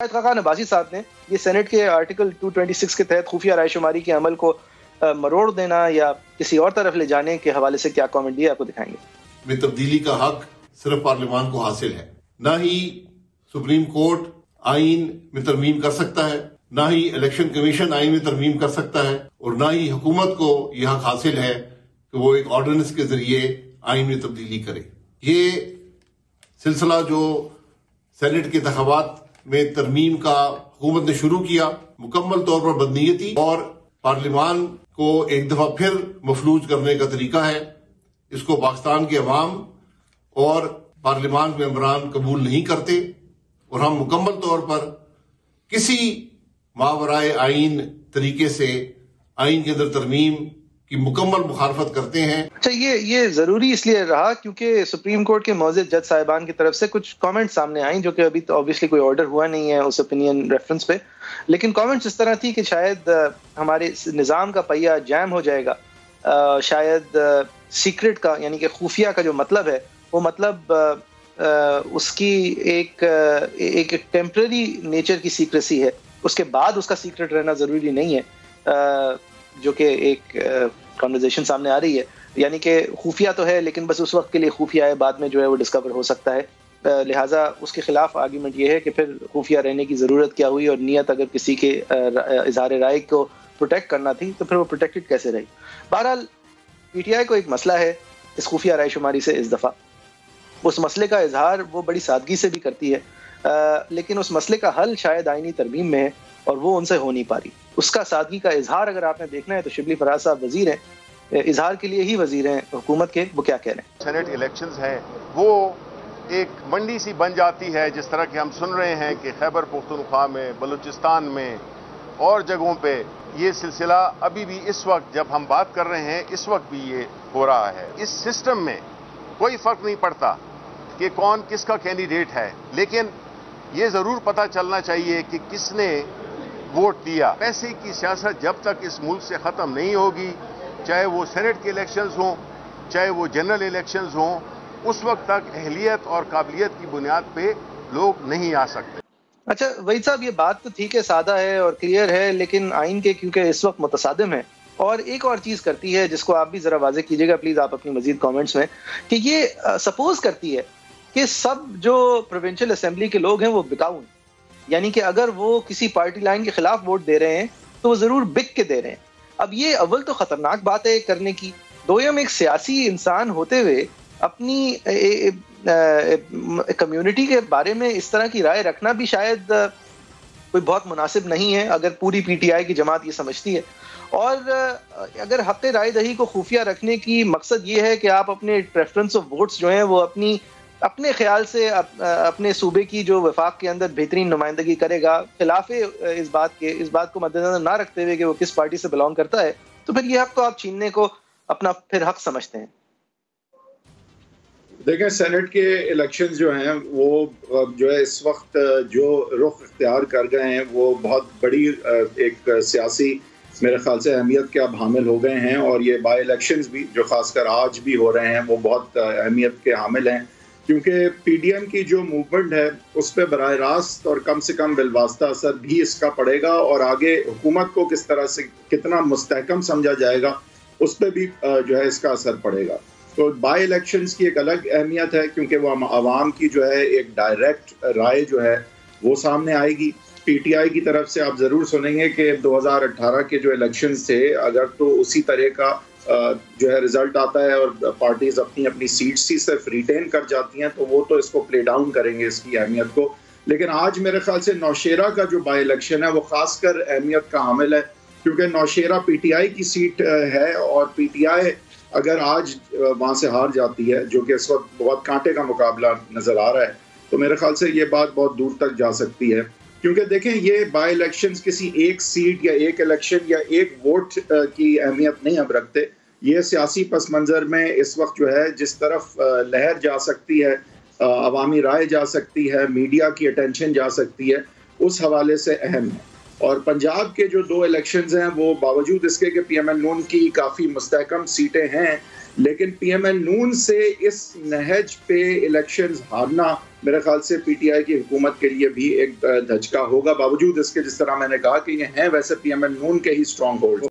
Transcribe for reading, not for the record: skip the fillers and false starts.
خاقان عباسی صاحب نے یہ سینٹ کے آرٹیکل 226 کے تحت خفیہ رائے شماری کے عمل کو مروڑ دینا یا کسی اور طرف لے جانے کے حوالے سے کیا کامنٹ دیا، آپ کو دکھائیں گے۔ میں تبدیلی کا حق صرف پارلیمان کو حاصل ہے، نہ ہی سپریم کورٹ آئین میں ترمیم کر سکتا ہے، نہ ہی الیکشن کمیشن آئین میں ترمیم کر سکتا ہے، اور نہ ہی حکومت کو یہ حق حاصل ہے کہ وہ ایک آرڈیننس کے ذریعے آئین میں تبدیلی کرے۔ یہ سلسلہ جو سینٹ کے انتخابات میں ترمیم کا حکومت نے شروع کیا، مکمل طور پر بدنیتی اور پارلیمان کو ایک دفعہ پھر مفلوج کرنے کا طریقہ ہے۔ اس کو پاکستان کے عوام اور پارلیمان کے ممبران قبول نہیں کرتے، اور ہم مکمل طور پر کسی ماورائے آئین طریقے سے آئین کے اندر ترمیم کی مکمل مخالفت کرتے ہیں۔ اچھا، یہ ضروری اس لیے رہا کیونکہ سپریم کورٹ کے معزز جج صاحبان کی طرف سے کچھ کامنٹ سامنے آئیں، جو کہ ابھی تو آبویسلی کوئی آرڈر ہوا نہیں ہے اس اوپینین ریفرنس پہ، لیکن کامنٹس اس طرح تھی کہ شاید ہمارے نظام کا پہیہ جیم ہو جائے گا، شاید سیکرٹ کا یعنی کہ خفیہ کا جو مطلب ہے وہ مطلب اس کی ایک ٹیمپرری نیچر کی سیکریسی ہے، اس کے بعد اس کا سیکرٹ رہنا ضروری نہیں ہے، جو کہ ایک کنورزیشن سامنے آ رہی ہے، یعنی کہ خفیہ تو ہے لیکن بس اس وقت کے لیے خفیہ ہے، بعد میں جو ہے وہ ڈسکور ہو سکتا ہے، لہٰذا اس کے خلاف آرگیومنٹ یہ ہے کہ پھر خفیہ رہنے کی ضرورت کیا ہوئی، اور نیت اگر کسی کے اظہار رائے کو پروٹیکٹ کرنا تھی تو پھر وہ پروٹیکٹڈ کیسے رہی۔ بہرحال پی ٹی آئی کو ایک مسئلہ ہے اس خفیہ رائے شماری سے، اس دفعہ اس مسئلے کا اظہار وہ بڑی سادگی سے بھی کرتی ہے، لیکن اس مسئلے کا حل شاید آئینی ترمیم میں ہے اور وہ ان سے ہو نہیں پا رہی۔ اس کا سادگی کا اظہار اگر آپ نے دیکھنا ہے تو شبلی فراز صاحب وزیر ہیں، اظہار کے لیے ہی وزیر ہیں حکومت کے، وہ کیا کہہ رہے ہیں؟ سینٹ الیکشنز ہیں وہ ایک منڈی سی بن جاتی ہے، جس طرح کہ ہم سن رہے ہیں کہ خیبر پختونخوا میں، بلوچستان میں اور جگہوں پہ یہ سلسلہ ابھی بھی اس وقت جب ہم بات کر رہے ہیں اس وقت بھی یہ ہو رہا ہے۔ اس سسٹم میں کوئی فرق نہیں پڑتا کہ کون کس کا کینڈیڈیٹ ہے، لیکن یہ ضرور پتہ چلنا چاہیے کہ کس نے ووٹ دیا۔ پیسے کی سیاست جب تک اس ملک سے ختم نہیں ہوگی، چاہے وہ سینٹ کے الیکشنز ہوں، چاہے وہ جنرل الیکشنز ہوں، اس وقت تک اہلیت اور قابلیت کی بنیاد پہ لوگ نہیں آ سکتے۔ اچھا وحید صاحب، یہ بات تو ٹھیک ہے، سادہ ہے اور کلیئر ہے، لیکن آئین کے کیونکہ اس وقت متصادم ہے، اور ایک اور چیز کرتی ہے جس کو آپ بھی ذرا واضح کیجیے گا پلیز آپ اپنی مزید کامنٹس میں، کہ یہ سپوز کرتی ہے کہ سب جو پروونشل اسمبلی کے لوگ ہیں وہ بکاؤ ہیں، یعنی کہ اگر وہ کسی پارٹی لائن کے خلاف ووٹ دے رہے ہیں تو وہ ضرور بک کے دے رہے ہیں۔ اب یہ اول تو خطرناک بات ہے کرنے کی، دوم ایک سیاسی انسان ہوتے ہوئے اپنی کمیونٹی کے بارے میں اس طرح کی رائے رکھنا بھی شاید کوئی بہت مناسب نہیں ہے اگر پوری پی ٹی آئی کی جماعت یہ سمجھتی ہے۔ اور اگر حق رائے دہی کو خفیہ رکھنے کی مقصد یہ ہے کہ آپ اپنے پریفرنس آف ووٹس جو ہیں وہ اپنے خیال سے اپنے صوبے کی جو وفاق کے اندر بہترین نمائندگی کرے گا، خلاف اس بات کو مد نظر نہ رکھتے ہوئے کہ وہ کس پارٹی سے بلانگ کرتا ہے، تو پھر یہ حق تو آپ چھیننے کو اپنا پھر حق سمجھتے ہیں۔ دیکھیں سینٹ کے الیکشنز جو ہیں وہ جو ہے اس وقت جو رخ اختیار کر گئے ہیں وہ بہت بڑی ایک سیاسی میرے خیال سے اہمیت کے اب حامل ہو گئے ہیں، اور یہ بائی الیکشنز بھی جو خاص کر آج بھی ہو رہے ہیں وہ بہت اہمیت کے حامل ہیں، کیونکہ پی ڈی ایم کی جو موومنٹ ہے اس پہ براہ راست اور کم سے کم بالواسطہ اثر بھی اس کا پڑے گا، اور آگے حکومت کو کس طرح سے کتنا مستحکم سمجھا جائے گا اس پہ بھی جو ہے اس کا اثر پڑے گا۔ تو بائی الیکشنز کی ایک الگ اہمیت ہے کیونکہ وہ عوام کی جو ہے ایک ڈائریکٹ رائے جو ہے وہ سامنے آئے گی۔ پی ٹی آئی کی طرف سے آپ ضرور سنیں گے کہ 2018 کے جو الیکشنز تھے اگر تو اسی طرح کا جو ہے رزلٹ آتا ہے اور پارٹیز اپنی اپنی سیٹس ہی صرف ریٹین کر جاتی ہیں تو وہ تو اس کو پلے ڈاؤن کریں گے اس کی اہمیت کو، لیکن آج میرے خیال سے نوشیرہ کا جو بائی الیکشن ہے وہ خاص کر اہمیت کا حامل ہے، کیونکہ نوشیرہ پی ٹی آئی کی سیٹ ہے، اور پی ٹی آئی اگر آج وہاں سے ہار جاتی ہے جو کہ اس وقت بہت کانٹے کا مقابلہ نظر آ رہا ہے، تو میرے خیال سے یہ بات بہت دور تک جا سکتی ہے، کیونکہ دیکھیں یہ بائی الیکشنز کسی ایک سیٹ یا ایک الیکشن یا ایک ووٹ کی اہمیت نہیں اب رکھتے، یہ سیاسی پس منظر میں اس وقت جو ہے جس طرف لہر جا سکتی ہے، عوامی رائے جا سکتی ہے، میڈیا کی اٹینشن جا سکتی ہے، اس حوالے سے اہم ہے۔ اور پنجاب کے جو 2 الیکشنز ہیں وہ باوجود اس کے کہ پی ایم ایل نون کی کافی مستحکم سیٹیں ہیں، لیکن پی ایم ایل نون سے اس نہج پہ الیکشنز ہارنا میرے خیال سے پی ٹی آئی کی حکومت کے لیے بھی ایک دھچکا ہوگا، باوجود اس کے جس طرح میں نے کہا کہ یہ ہیں ویسے پی ایم ایل نون کے ہی اسٹرانگ ہولڈ۔